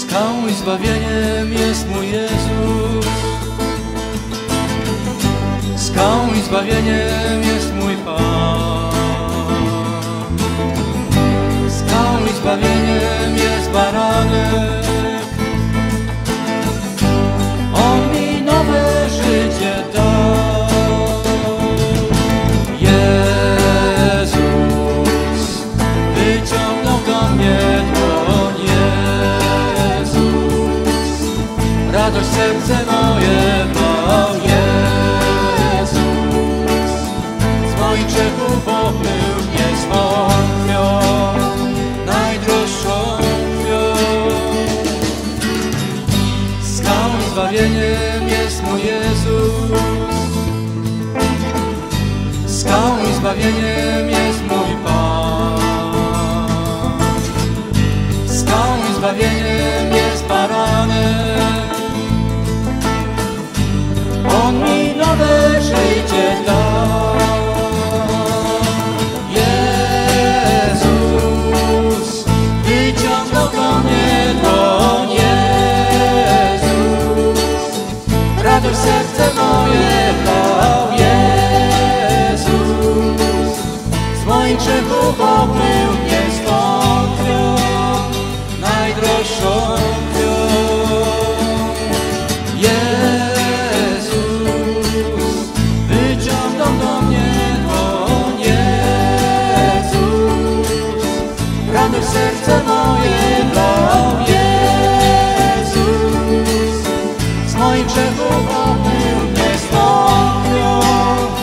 Skałą i zbawieniem jest mój Jezus. Skałą i zbawieniem jest mój Pan. Skałą i zbawieniem jest baranek. On mi nowe życie dał. Jezus wyciągnął do mnie dłoń. Jezus radość serce moje dał. Jezus z moich grzechów obmył mnie swą krwią, najdroższą krwią. Skałą i zbawieniem jest mój Jezus. Skałą i zbawieniem jest mój Pan. Skałą i zbawieniem jest baranek. On mi nowe życie dał. Jezus wyciągnął do mnie dłoń. Jezus radość serce moje dał. Jezus z moich grzechów obmył mnie swą krwią, najdroższą krwią. Jezus wyciągnął do mnie dłoń. Jezus radość serce moje dał. Jezus z moich grzechów obmył mnie swą krwią,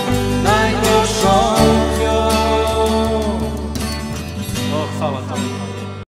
najdroższą krwią. O, chwała Tobie.